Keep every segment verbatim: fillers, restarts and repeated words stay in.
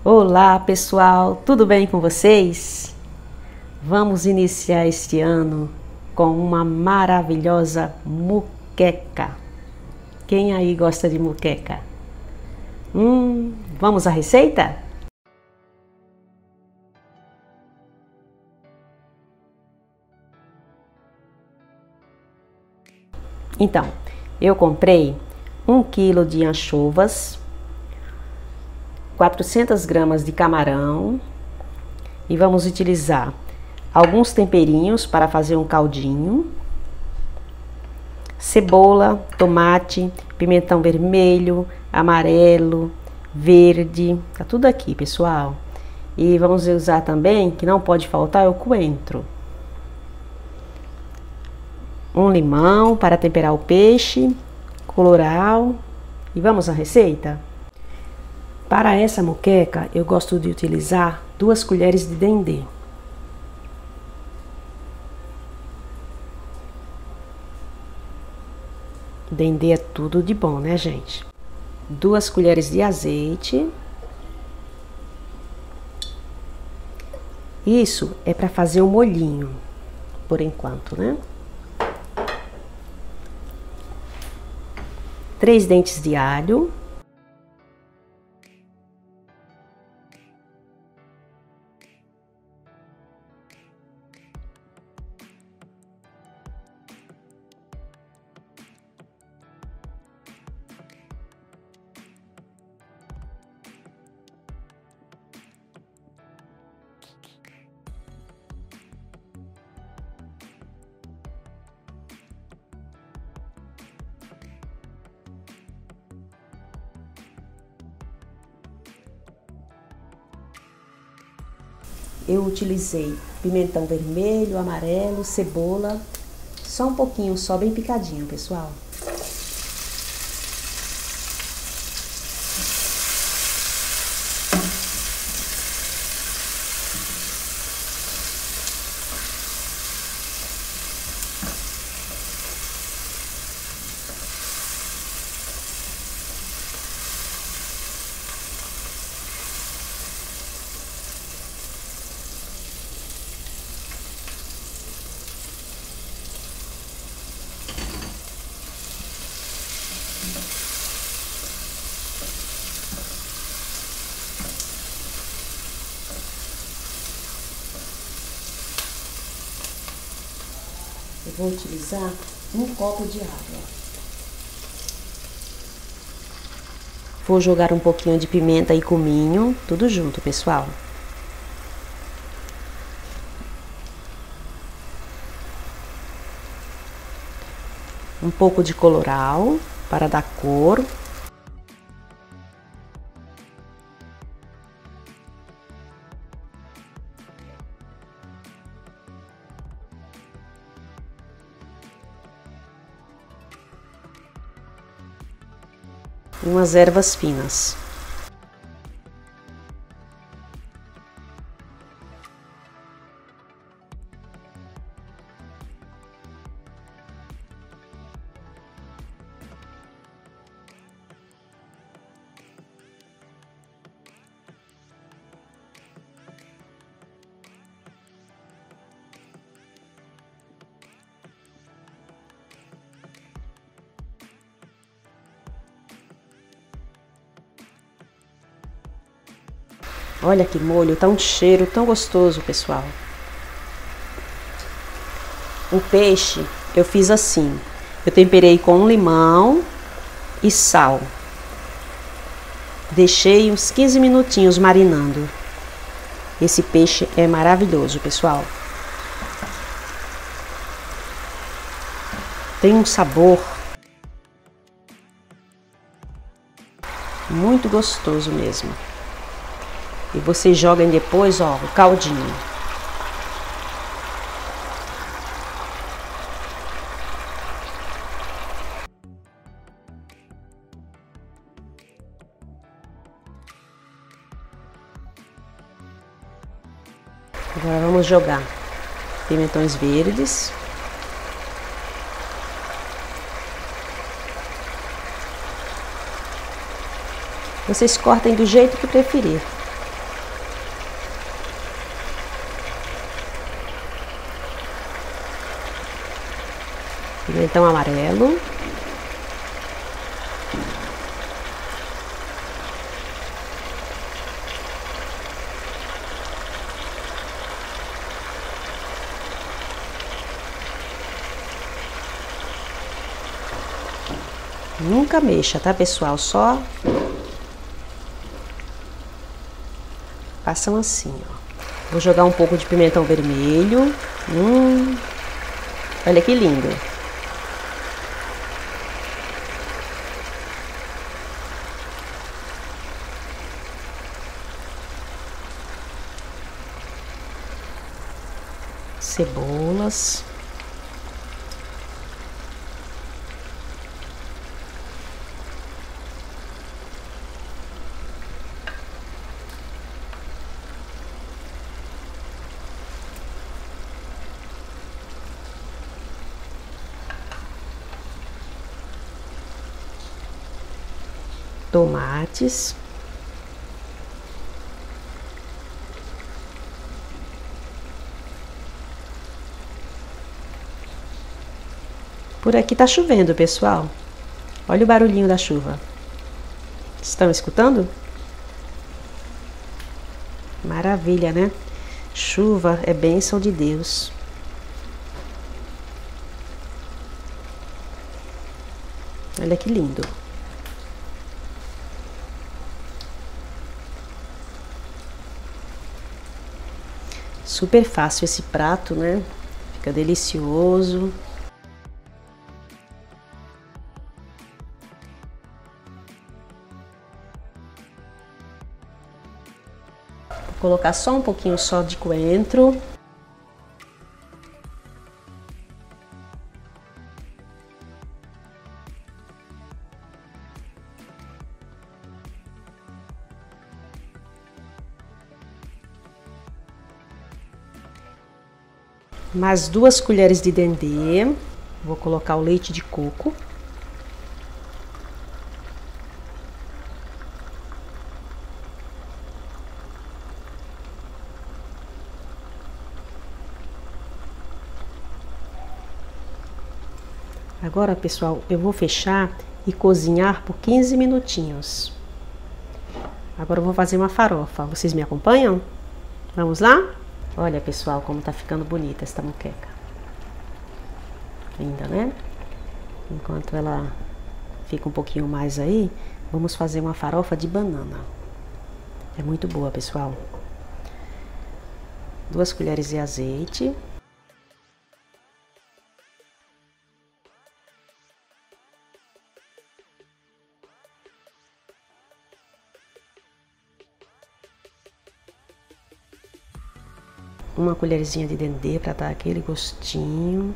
Olá pessoal, tudo bem com vocês? Vamos iniciar este ano com uma maravilhosa muqueca. Quem aí gosta de muqueca? Hum, vamos à receita? Então, eu comprei um quilo de anchovas, quatrocentas gramas de camarão e vamos utilizar alguns temperinhos para fazer um caldinho, cebola, tomate, pimentão vermelho, amarelo, verde, tá tudo aqui, pessoal. E vamos usar também, que não pode faltar, é o coentro. Um limão para temperar o peixe, colorau. E vamos à receita? Para essa moqueca, eu gosto de utilizar duas colheres de dendê. Dendê é tudo de bom, né, gente? Duas colheres de azeite. Isso é para fazer o molhinho, por enquanto, né? Três dentes de alho. Eu utilizei pimentão vermelho, amarelo, cebola, só um pouquinho, só bem picadinho, pessoal. Eu vou utilizar um copo de água. Vou jogar um pouquinho de pimenta e cominho, tudo junto, pessoal. Um pouco de colorau para dar cor. E umas ervas finas. Olha que molho, tá um cheiro tão gostoso, pessoal. O peixe eu fiz assim. Eu temperei com limão e sal. Deixei uns quinze minutinhos marinando. Esse peixe é maravilhoso, pessoal. Tem um sabor muito gostoso mesmo. E vocês jogam depois, ó, o caldinho. Agora vamos jogar pimentões verdes. Vocês cortem do jeito que preferir. Pimentão amarelo. Nunca mexa, tá, pessoal? Só façam assim, ó. Vou jogar um pouco de pimentão vermelho. Hum, olha que lindo. Cebolas. Tomates. Por aqui tá chovendo, pessoal. Olha o barulhinho da chuva. Estão escutando? Maravilha, né? Chuva é bênção de Deus. Olha que lindo. Super fácil esse prato, né? Fica delicioso. Vou colocar só um pouquinho só de coentro. Mais duas colheres de dendê. Vou colocar o leite de coco. Agora, pessoal, eu vou fechar e cozinhar por quinze minutinhos. Agora eu vou fazer uma farofa. Vocês me acompanham? Vamos lá? Olha, pessoal, como tá ficando bonita esta moqueca. Linda, né? Enquanto ela fica um pouquinho mais aí, vamos fazer uma farofa de banana. É muito boa, pessoal. Duas colheres de azeite. Uma colherzinha de dendê para dar aquele gostinho.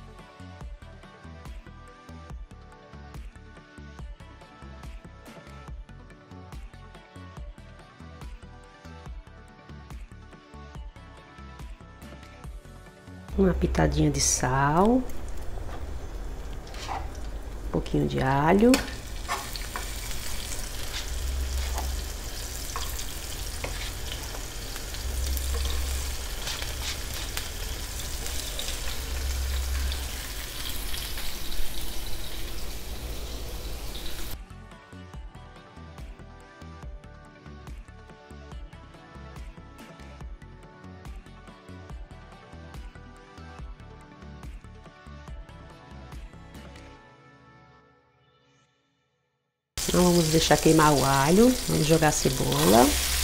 Uma pitadinha de sal. Um pouquinho de alho. Não vamos deixar queimar o alho, vamos jogar a cebola.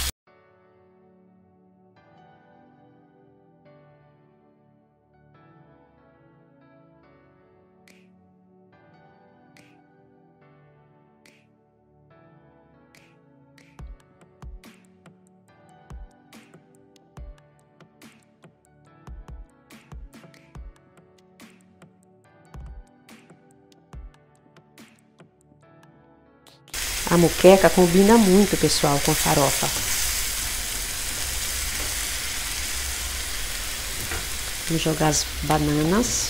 A moqueca combina muito, pessoal, com farofa. Vamos jogar as bananas.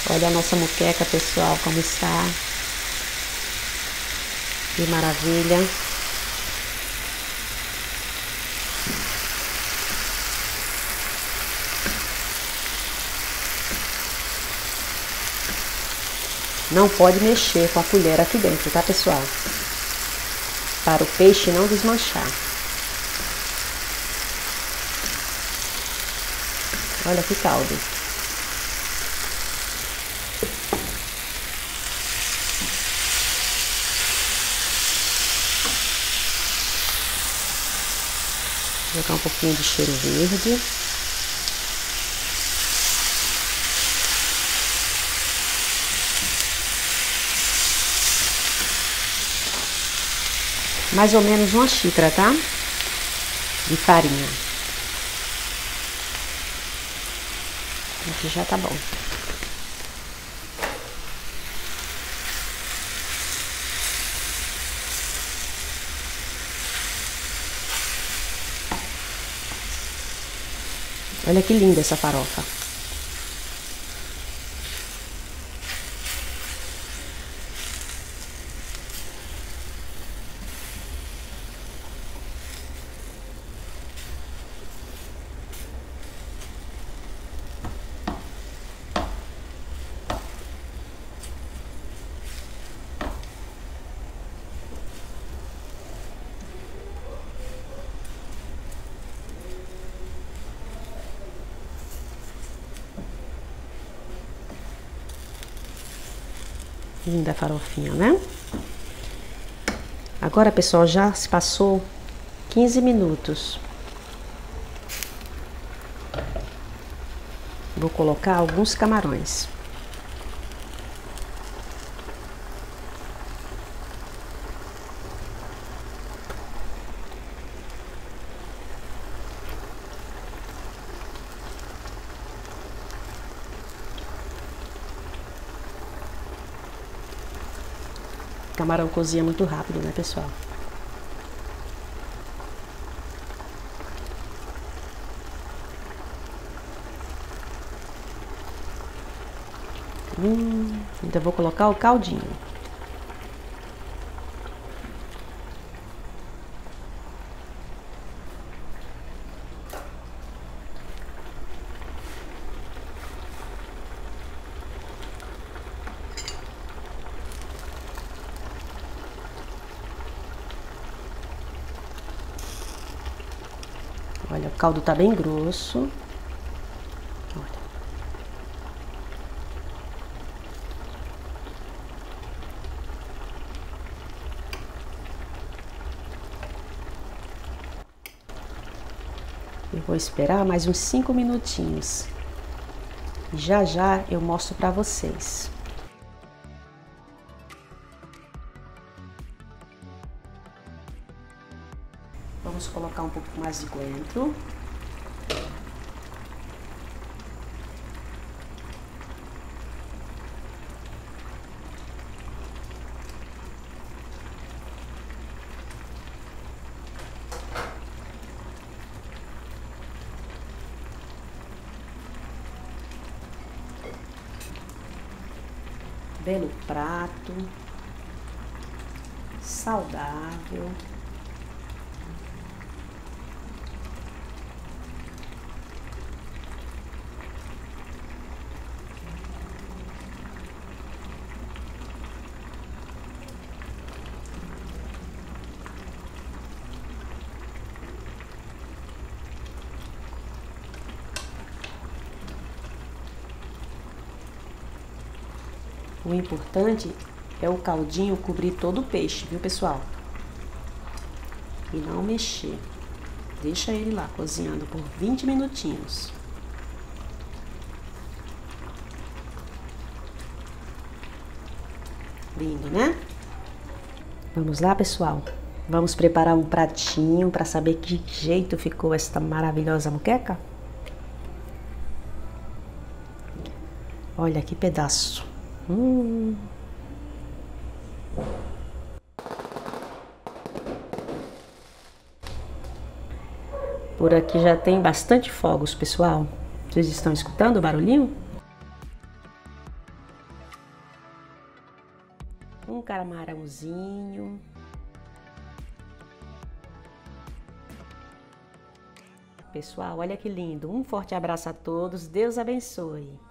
Olha a nossa moqueca, pessoal, como está. Que maravilha. Não pode mexer com a colher aqui dentro, tá, pessoal? Para o peixe não desmanchar. Olha que caldo. Vou colocar um pouquinho de cheiro verde. Mais ou menos uma xícara, tá? De farinha. Aqui já tá bom. Olha que linda essa farofa. Linda a farofinha, né? Agora, pessoal, já se passou quinze minutos. Vou colocar alguns camarões. Camarão cozinha muito rápido, né, pessoal? Hum, então vou colocar o caldinho. Olha, o caldo tá bem grosso. Olha. Eu vou esperar mais uns cinco minutinhos. Já já eu mostro pra vocês. Vamos colocar um pouco mais de coentro. Belo prato, saudável. O importante é o caldinho cobrir todo o peixe, viu, pessoal? E não mexer. Deixa ele lá cozinhando por vinte minutinhos. Lindo, né? Vamos lá, pessoal? Vamos preparar um pratinho para saber que jeito ficou esta maravilhosa moqueca? Olha que pedaço. Hum. Por aqui já tem bastante fogos, pessoal. Vocês estão escutando o barulhinho? um camarãozinho. Pessoal, olha que lindo. Um forte abraço a todos. Deus abençoe.